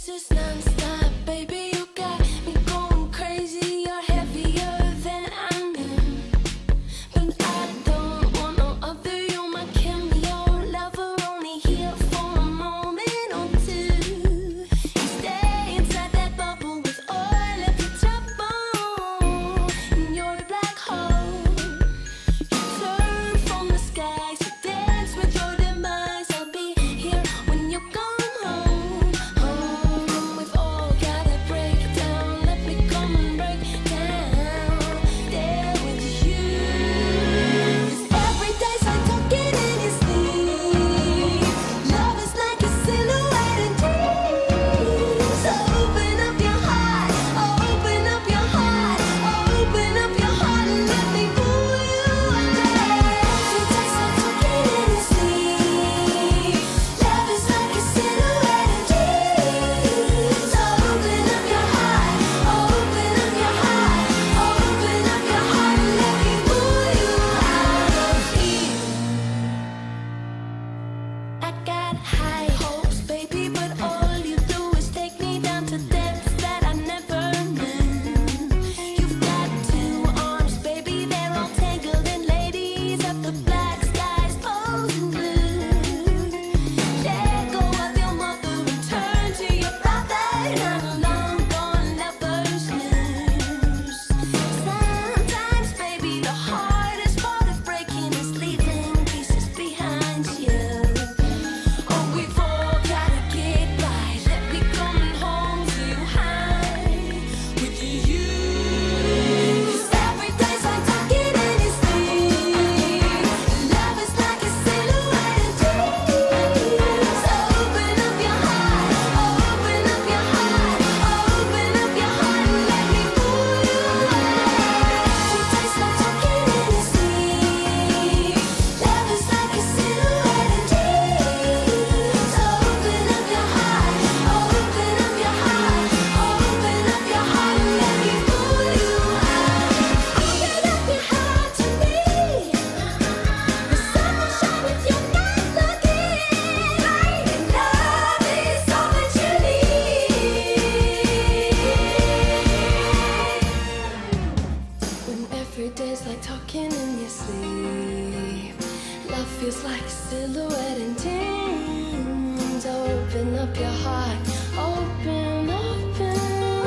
This is non-stop, baby. You got me going crazy. You're heavier than I am, but I don't want no other. You're my cameo lover, only here for a moment or two. You stay inside that bubble with all of your trouble in your black hole. You turn from the sky, so dance with your demise. I'll be here when you come home. Home, we've all gotta break down. Let me come and break down. There with you. 'Cause every day's like talking in your sleep. Love is like a silhouette in dreams. So open up your heart, open up your heart, open up your heart and let me pull you under. Every day's like talking in your sleep. Love is like a silhouette in dreams. So open up your heart, open up your heart, open up your heart and let me pull you out of here. I got high hopes, baby, but all you do is take me down to depths that I never knew. You've got two arms, baby, they're all tangled in ladies of the black skies, posing blue. Let go of your mother and turn to your brother. Not a long gone lover's news. Sometimes, baby, the hardest part of breaking is leaving pieces behind you. Oh, we've all gotta get right. Let me come home to you high with you. 'Cause every day's like talking in your sleep. Love is like a silhouette in dreams. So open up your heart, open up your heart, open up your heart and let me pull you out. Every day's like talking in your sleep. Love is like a silhouette in dreams. So open up your heart, open up your heart, open up your heart and let me pull you out. Open up your heart to me. The sun will shine if you're not looking. And love is all that you need. When every day's like talking in your sleep, love feels like a silhouette in dreams. Open up your heart, open, open.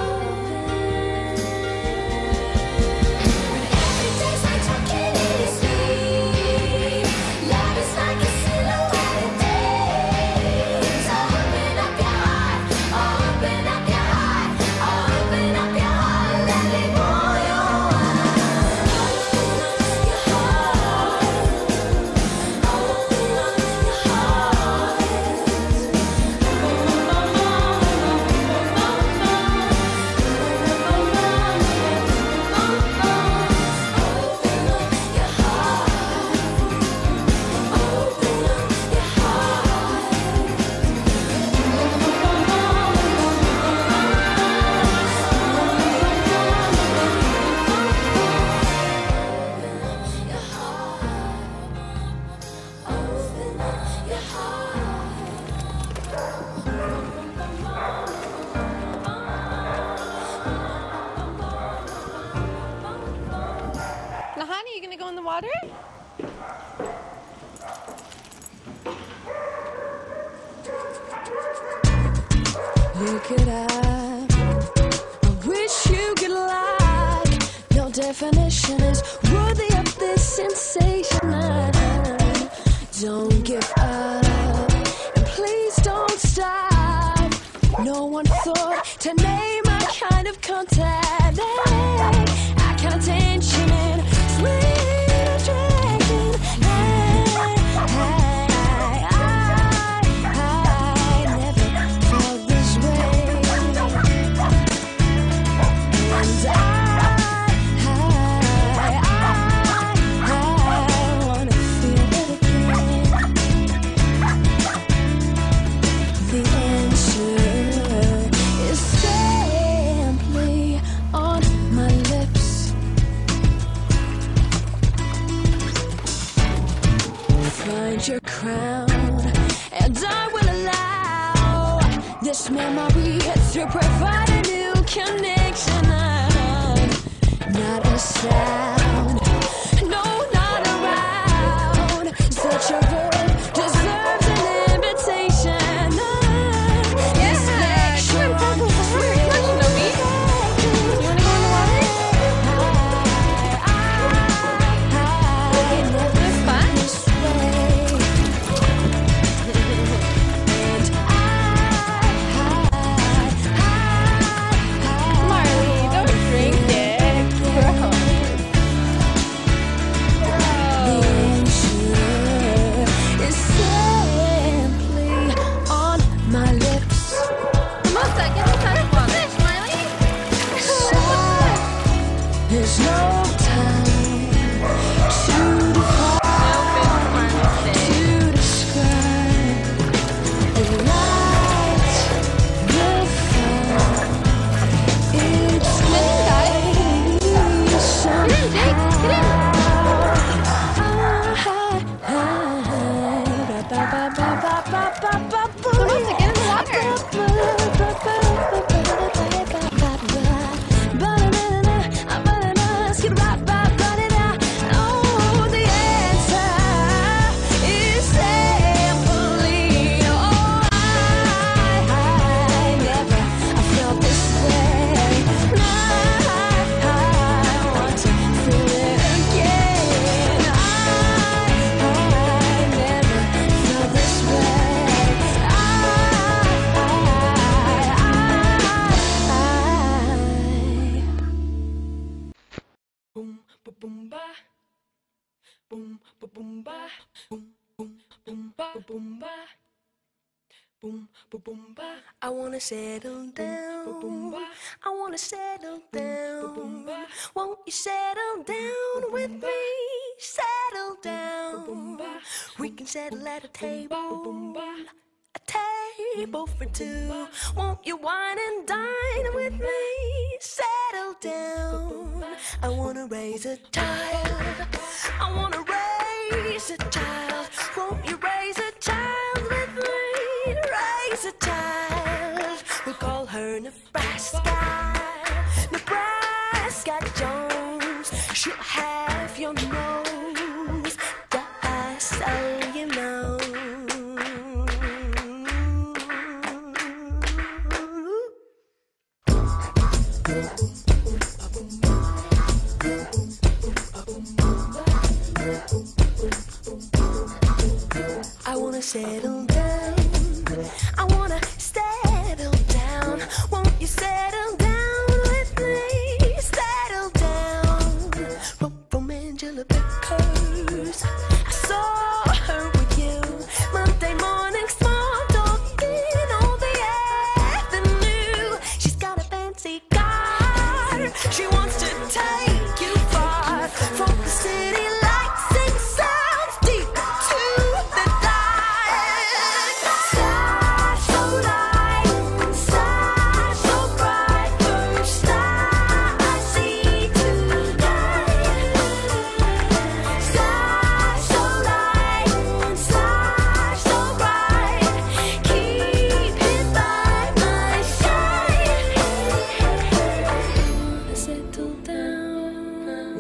When every day's like talking in your sleep, love is like a silhouette in dreams. Open up your heart, open up your heart, open up your heart, let me pull you out. Open up your heart, open up your heart. Now, honey, you gonna go in the water? Look it up. I wish you could like. Your definition is worthy of this sensation. Don't give up, and please don't stop. No one thought to name a kind of contact. I kind of tension and sweet attraction. I never felt this way. And I wanna feel it again. The answer is simply on my lips. Find your crown, and I will allow this memory to provide a new connection. Not a sound, no, not around. Such a verb deserves an invitation. This connection there's no time to describe the light, the fire. It's I wanna settle down. I wanna settle down. Won't you settle down with me? Settle down. We can settle at a table. A table for two. Won't you wine and dine with me? Settle down. I wanna raise a child. I wanna raise a child. Won't you raise a child with me? Raise a child. We'll call her Nebraska. Nebraska Jones. She'll have your nose, just so you know. I wanna settle down. I wanna settle down. Won't you settle down with me? Settle down. From Angela Vickers. I saw her with you Monday morning, small talking all the afternoon. She's got a fancy car. She wants to take you far from the city lights and sounds deep to the dark. Star so light, star so bright, first star I see tonight. Star so light, star so bright, keep it by my side. Settle down.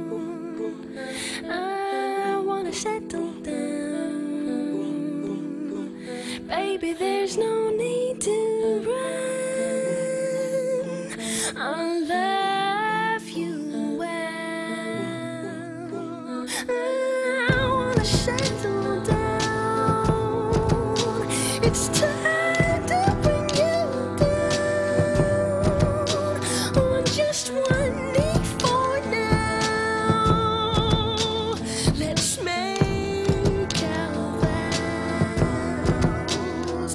I wanna settle down. Baby, there's no need to run. I'll love you well. I wanna settle down. It's time to bring you down on just one knee for now. Let's make our vows.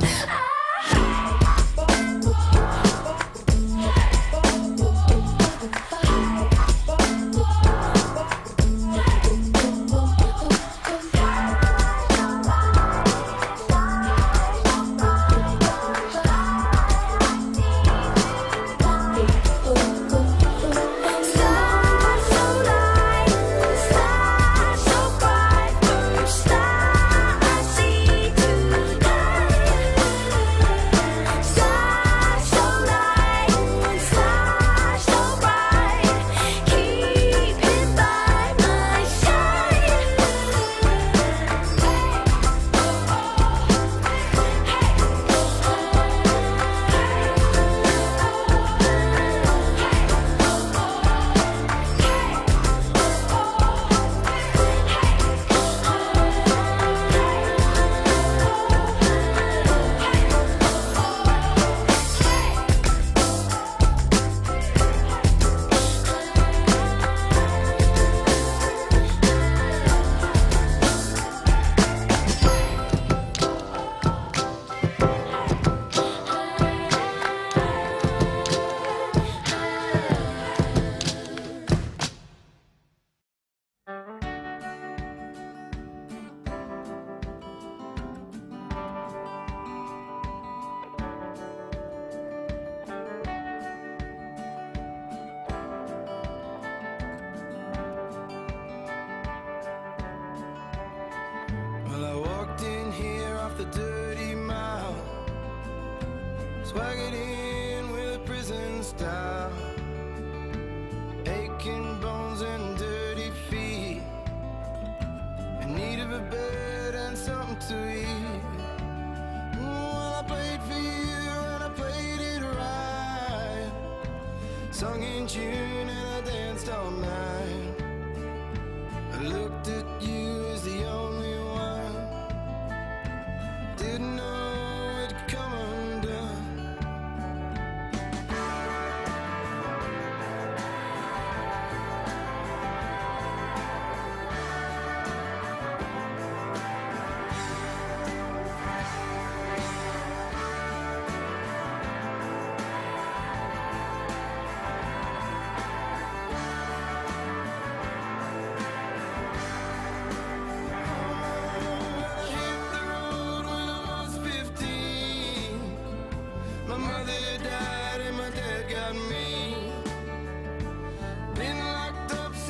dirty mouth, swaggered in with a prison style, aching bones and dirty feet, in need of a bed and something to eat. Well, I played for you and I played it right, sung in tune and I danced all night. I looked at you as the only one, didn't know it'd come undone.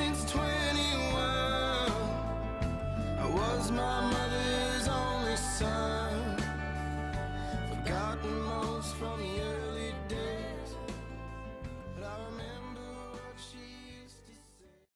My mother's only son.